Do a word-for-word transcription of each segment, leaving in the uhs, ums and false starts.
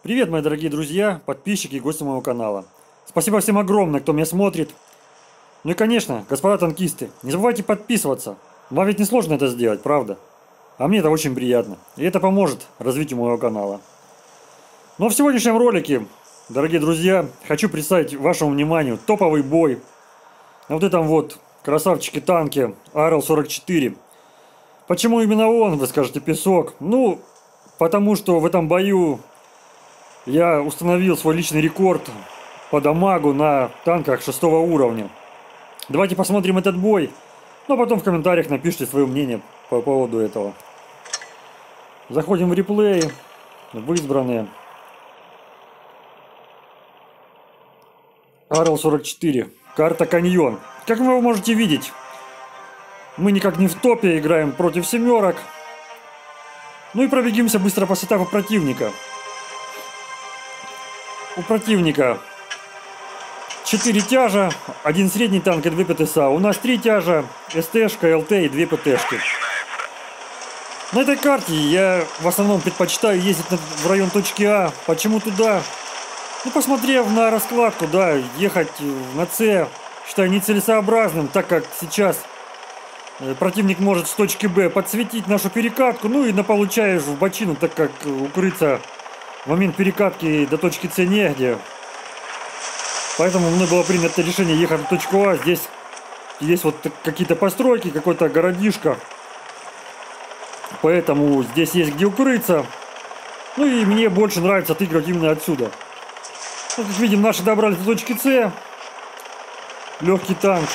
Привет, мои дорогие друзья, подписчики и гости моего канала. Спасибо всем огромное, кто меня смотрит. Ну и, конечно, господа танкисты, не забывайте подписываться. Вам ведь не сложно это сделать, правда? А мне это очень приятно. И это поможет развитию моего канала. Но в сегодняшнем ролике, дорогие друзья, хочу представить вашему вниманию топовый бой на вот этом вот красавчике-танке А Р Л сорок четыре. Почему именно он, вы скажете, песок? Ну, потому что в этом бою я установил свой личный рекорд по дамагу на танках шестого уровня. Давайте посмотрим этот бой, ну а потом в комментариях напишите свое мнение по поводу этого. Заходим в реплей, в избранные. А Р Л сорок четыре, карта Каньон. Как вы можете видеть, мы никак не в топе, играем против семерок. Ну и пробегимся быстро по сетапу противника. У противника четыре тяжа, один средний танк и две П Т С А. У нас три тяжа, С Т шка, Л Т и две П Т шки. На этой карте я в основном предпочитаю ездить в район точки А. Почему туда? Ну, посмотрев на раскладку, да, ехать на С считаю нецелесообразным, так как сейчас противник может с точки Б подсветить нашу перекатку, ну и наполучаешь в бочину, так как укрыться в момент перекатки до точки С негде. Поэтому мной было принято решение ехать в точку А. Здесь есть вот какие-то постройки, какой-то городишко. Поэтому здесь есть где укрыться. Ну и мне больше нравится отыгрывать именно отсюда. Вот, как видим, наши добрались до точки С. Легкий танк.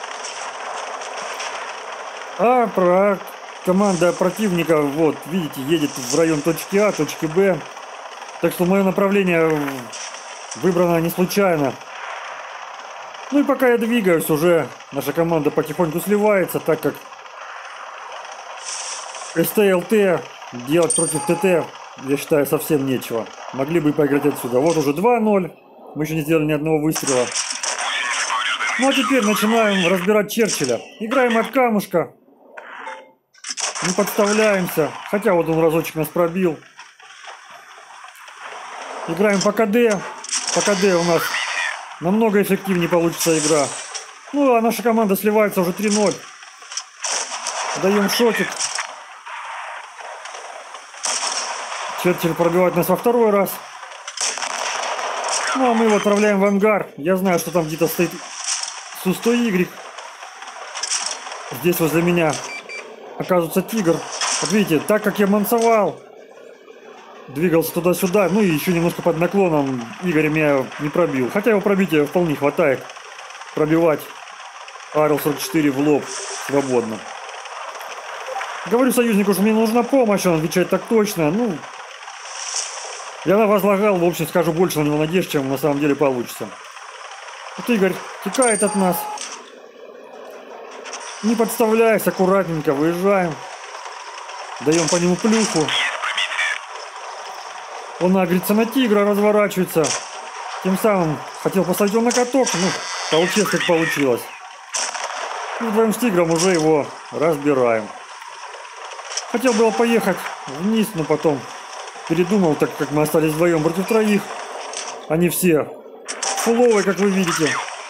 А про команда противника, вот, видите, едет в район точки А, точки Б. Так что мое направление выбрано не случайно. Ну и пока я двигаюсь, уже наша команда потихоньку сливается, так как С Т, Л Т делать против Т Т, я считаю, совсем нечего. Могли бы поиграть отсюда. Вот уже два ноль. Мы еще не сделали ни одного выстрела. Ну а теперь начинаем разбирать Черчилля. Играем от камушка. Не подставляемся. Хотя вот он разочек нас пробил. Играем по К Д. По К Д у нас намного эффективнее получится игра. Ну а наша команда сливается уже три ноль. Даем шотик. Черчилль пробивает нас во второй раз. Ну а мы его отправляем в ангар. Я знаю, что там где-то стоит Су сто Y. Здесь возле меня оказывается Тигр. Вот видите, так как я мансовал, двигался туда-сюда, ну и еще немножко под наклоном, Игорь меня не пробил. Хотя его пробития вполне хватает пробивать А Р Л сорок четыре в лоб свободно. Говорю союзнику, что мне нужна помощь, он отвечает так точно. Ну, я возлагал, в общем, скажу, больше на него надежд, чем на самом деле получится. Вот Игорь текает от нас. Не подставляясь, аккуратненько выезжаем. Даем по нему плюху. Он агрится на Тигра, разворачивается. Тем самым хотел посадить его на каток. Ну, получилось как получилось. И вдвоем с Тигром уже его разбираем. Хотел было поехать вниз, но потом передумал, так как мы остались вдвоем против троих. Они все фуловые, как вы видите.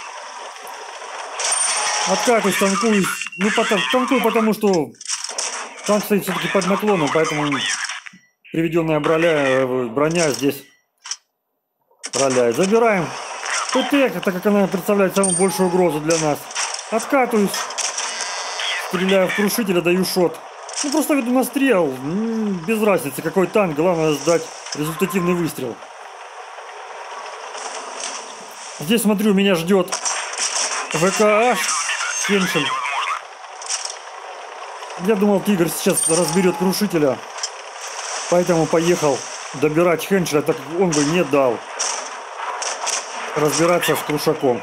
Откатываюсь, танкуюсь. Ну, потом, танкую, потому что танк стоит все-таки под наклоном, поэтому приведенная броня, броня здесь роляет. Забираем Т Т, так как она представляет самую большую угрозу для нас. Откатываюсь, стреляю в крушителя, даю шот. Ну, просто веду настрел, без разницы какой танк, главное сдать результативный выстрел. Здесь, смотрю, меня ждет В К H Хеншель. Я думал, Тигр сейчас разберет крушителя, поэтому поехал добирать Хеншеля, так как он бы не дал разбираться с крушаком.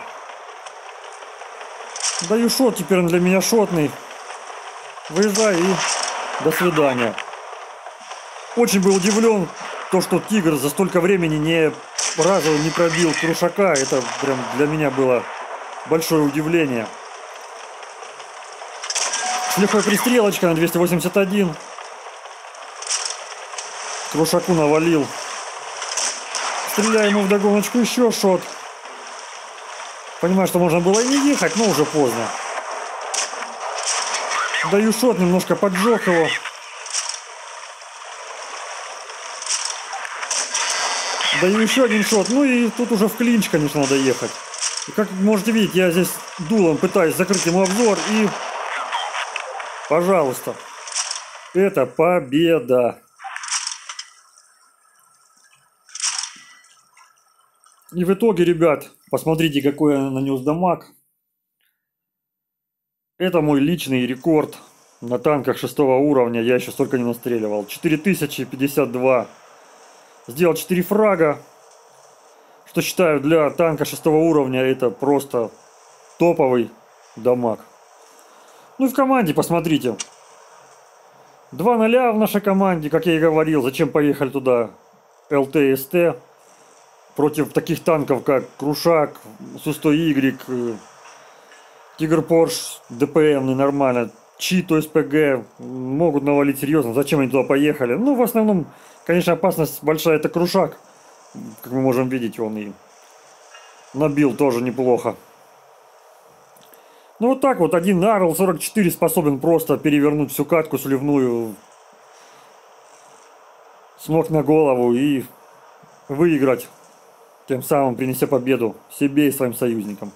Даю шот, теперь он для меня шотный. Выезжаю и до свидания. Очень был удивлен, то, что Тигр за столько времени не разу не пробил крушака. Это прям для меня было большое удивление. С легкой пристрелочкой на двести восемьдесят один. Крушаку навалил. Стреляю ему вдогоночку, еще шот. Понимаю, что можно было и не ехать, но уже поздно. Даю шот, немножко поджег его. Даю еще один шот. Ну и тут уже в клинч, конечно, надо ехать. И как можете видеть, я здесь дулом пытаюсь закрыть ему обзор. И, пожалуйста, это победа. И в итоге, ребят, посмотрите, какой я нанес дамаг. Это мой личный рекорд на танках шестого уровня. Я еще столько не настреливал. четыре тысячи пятьдесят два. Сделал четыре фрага. Что считаю, для танка шестого уровня это просто топовый дамаг. Ну и в команде посмотрите. два ноль в нашей команде, как я и говорил. Зачем поехали туда? эл тэ эс тэ. Против таких танков, как Крушак, Су сто Y, Тигр Порш, дэ пэ эм, нормально. Чито, эс пэ гэ могут навалить серьезно. Зачем они туда поехали? Ну, в основном, конечно, опасность большая, это Крушак. Как мы можем видеть, он и набил тоже неплохо. Ну, вот так вот, один ар эл сорок четыре способен просто перевернуть всю катку сливную с ног на голову и выиграть. Тем самым принеся победу себе и своим союзникам.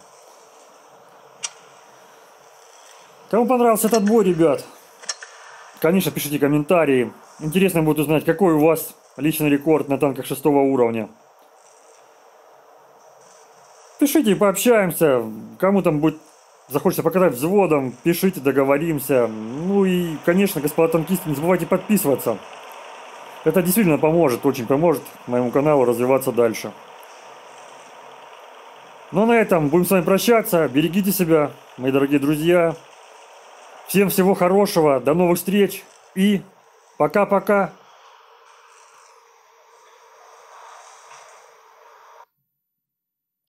Кому понравился этот бой, ребят, конечно, пишите комментарии. Интересно будет узнать, какой у вас личный рекорд на танках шестого уровня. Пишите и пообщаемся. Кому там будет захочется показать взводом, пишите, договоримся. Ну и, конечно, господа танкисты, не забывайте подписываться. Это действительно поможет, очень поможет моему каналу развиваться дальше. Ну а на этом будем с вами прощаться. Берегите себя, мои дорогие друзья. Всем всего хорошего, до новых встреч и пока-пока.